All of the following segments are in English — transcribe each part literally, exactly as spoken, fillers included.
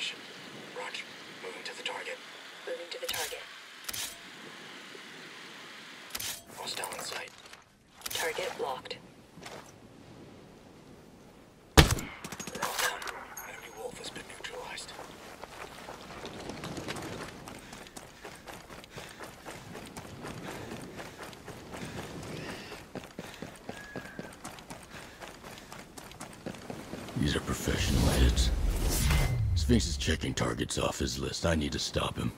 position. Roger. Moving to the target. Moving to the target. Hostile in sight. Target locked. They're all down. Enemy wolf has been neutralized. These are professional hits. Sphinx is checking targets off his list. I need to stop him.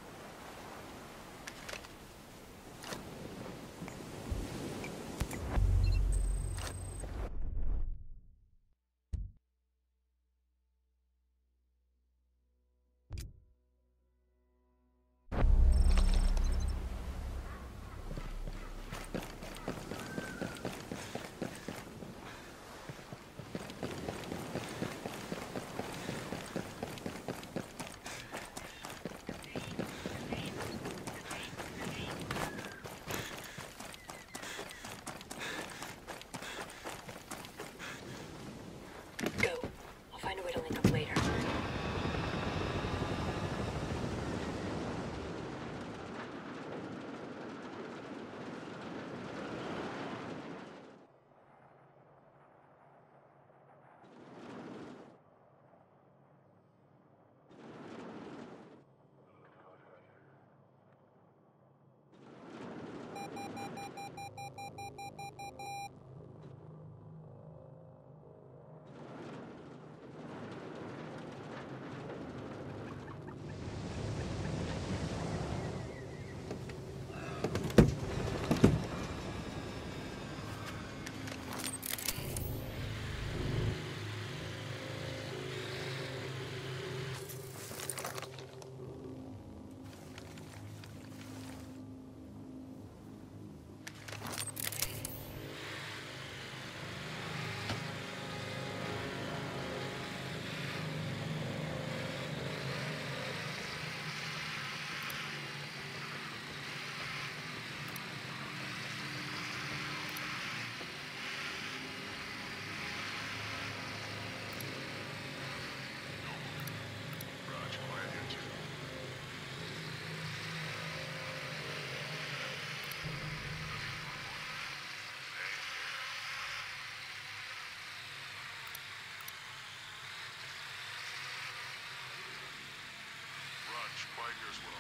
Quiet here as well.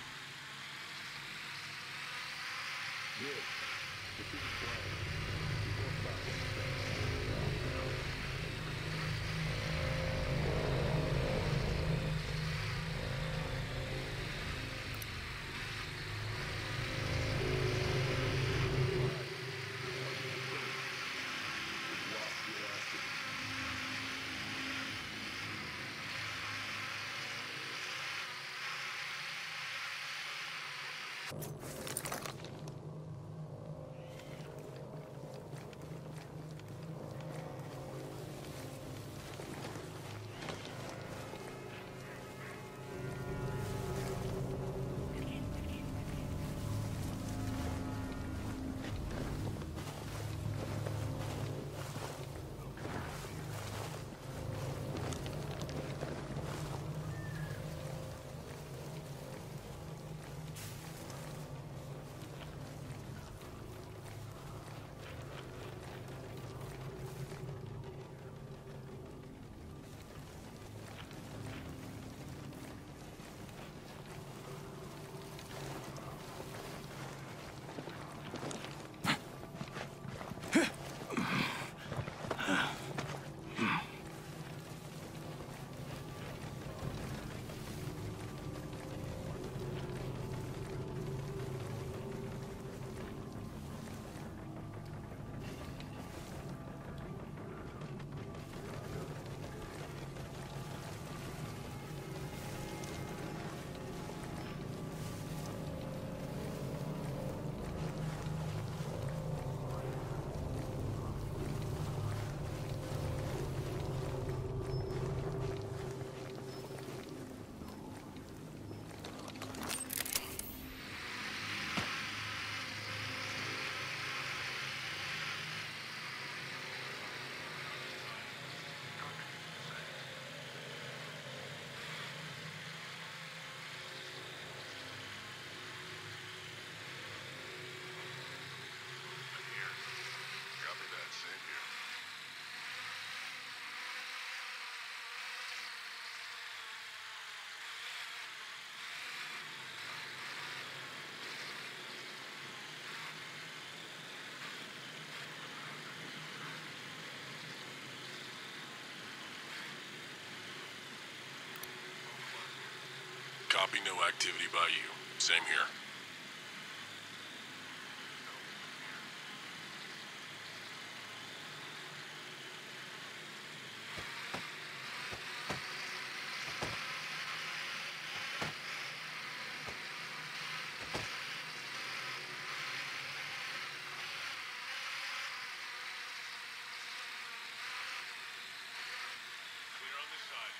Good. This is a plan. Four five. Copy, no activity by you. Same here. Clear on this side.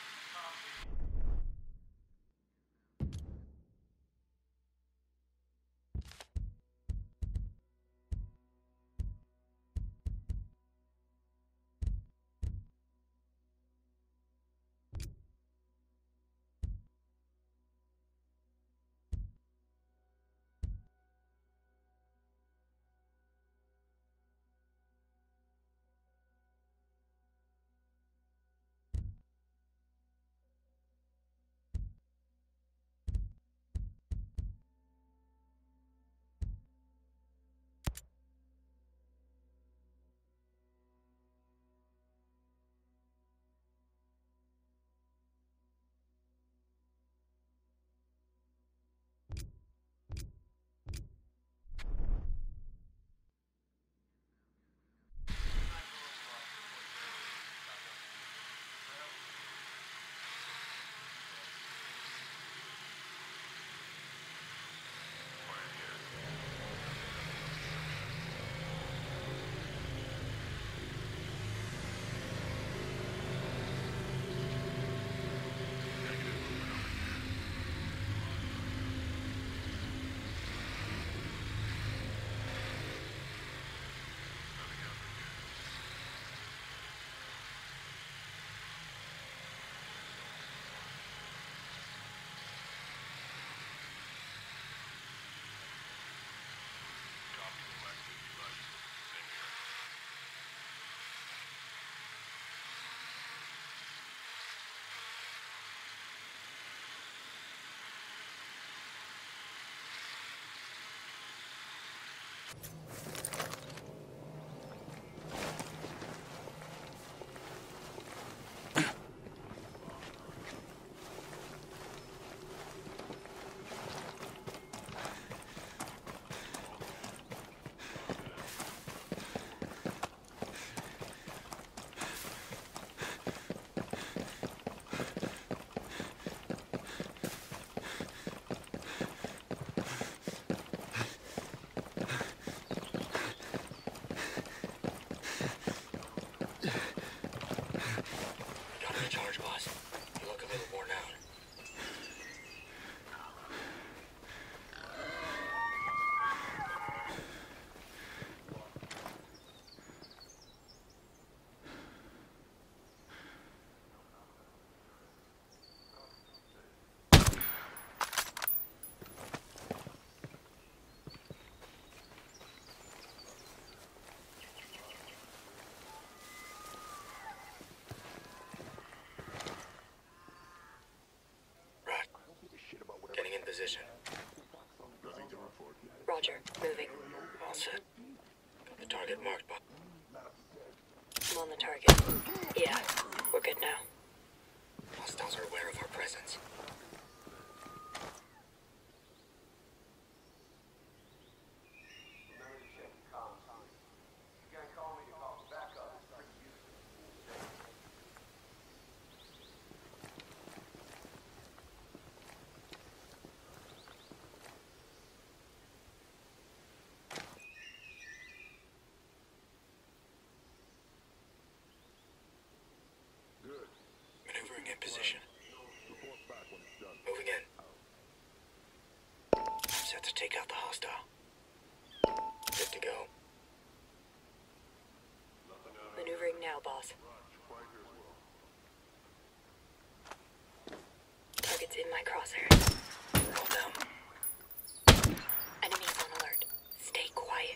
Copy, no activity by you. Same here. Got a charge, boss. You look a little worn out. Right. Getting in position. Roger. Moving. All set. Got the target marked, boss. I'm on the target. Yeah, we're good now. Hostiles are aware of our presence. Good. Maneuvering in position. Report back when it's done. Moving in. Set to take out the hostile. Good to go. Maneuvering now, boss. Right here as well. Target's in my crosshairs. Roll down. Enemies on alert. Stay quiet.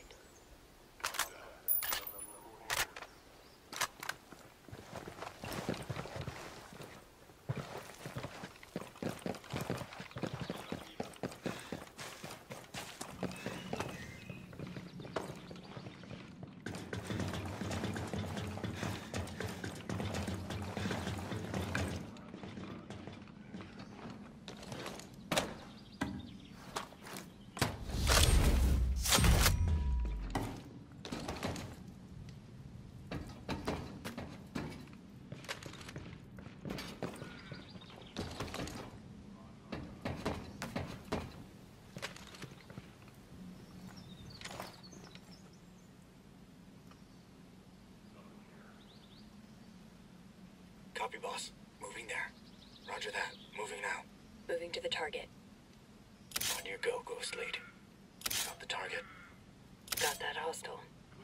Copy, boss. Moving there. Roger that. Moving now. Moving to the target. On your go, Ghost Lead. Got the target. Got that hostile.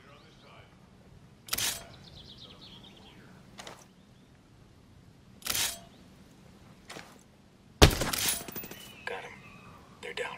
Got him. They're down.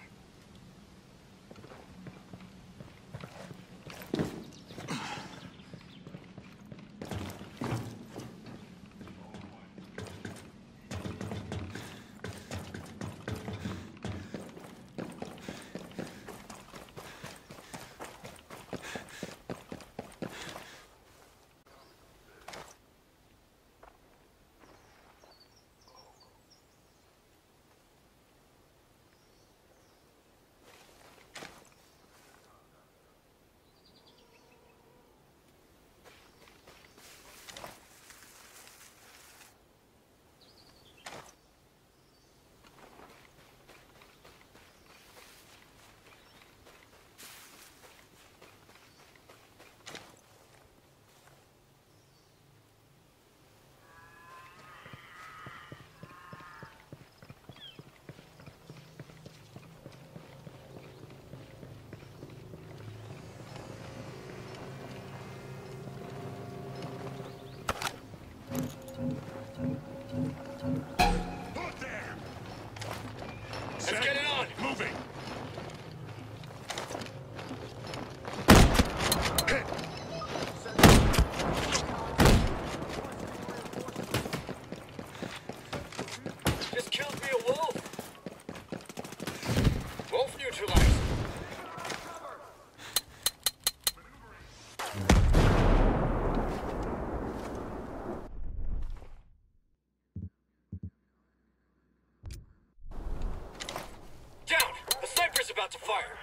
Look there! Let's get it on! Moving! Just killed me a wolf! Wolf neutralized! Down! The sniper's about to fire!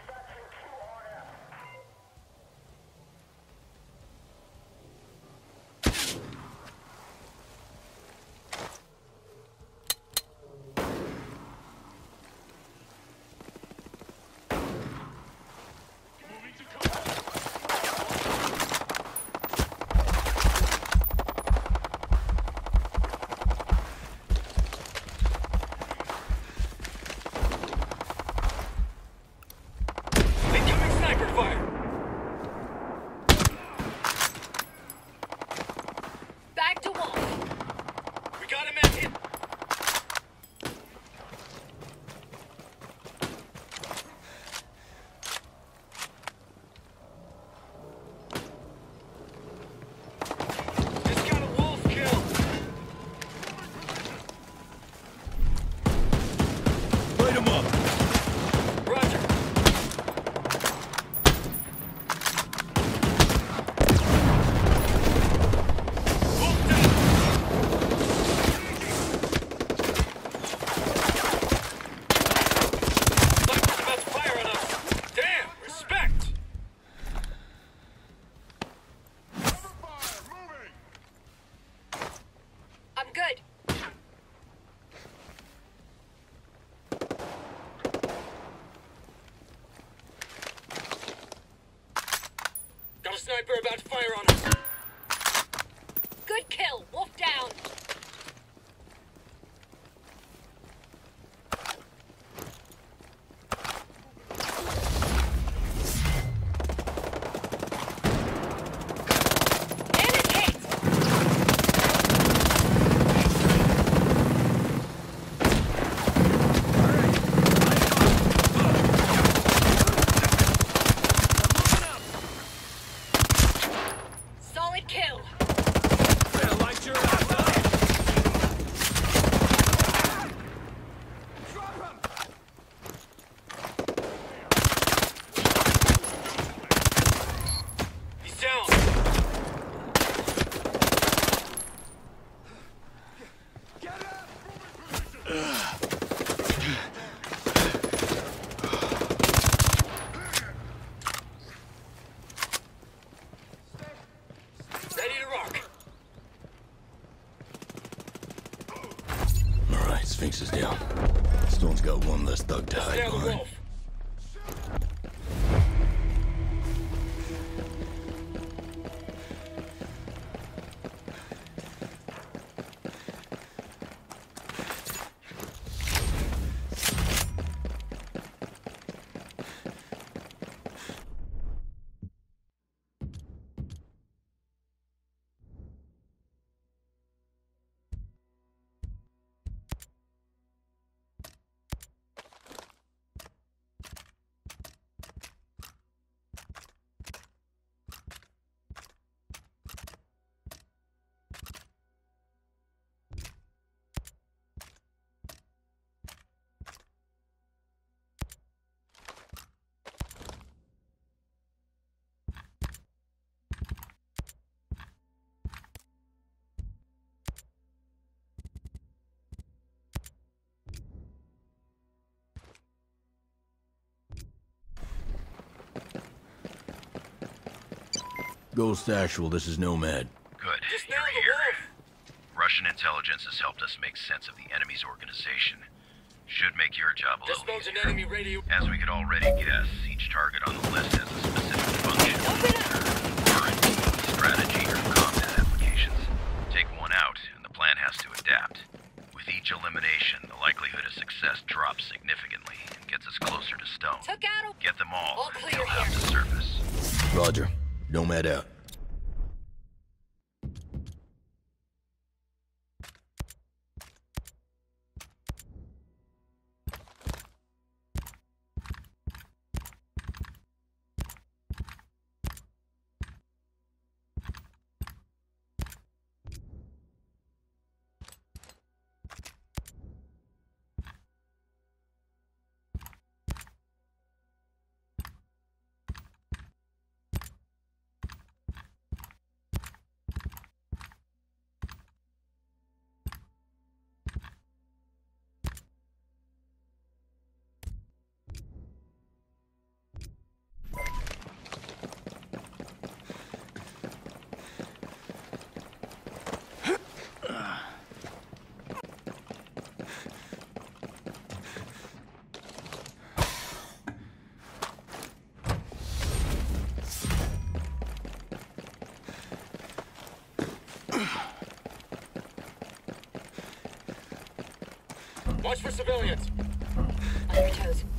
Moving to cover! Incoming sniper fire! Back to Wolf. We got him at hit! Just got a wolf kill! Light him up! Roger! Wolf down! Sniper's about to fire on us! Damn! Respect! Cover fire! Moving! I'm good. Got a sniper about to fire on us! Good kill. Wolf down. Enemy hit. Solid kill. He's down! Ready to rock! Alright, Sphinx is down. Stone's got one less thug to hide Down the behind. wolf! Ghost Actual, this is Nomad. Good. Just You're nailed the here. wolf. Russian intelligence has helped us make sense of the enemy's organization. Should make your job a Just little found an easier. enemy radio. As we could already guess, each target on the list has a specific function. R and D, strategy, or combat applications. Take one out, and the plan has to adapt. With each elimination, the likelihood of success drops significantly and gets us closer to Stone. Took out a... Get them all, All and clear they'll have here. to surface. Roger. Nomad out. Watch for civilians. On your toes.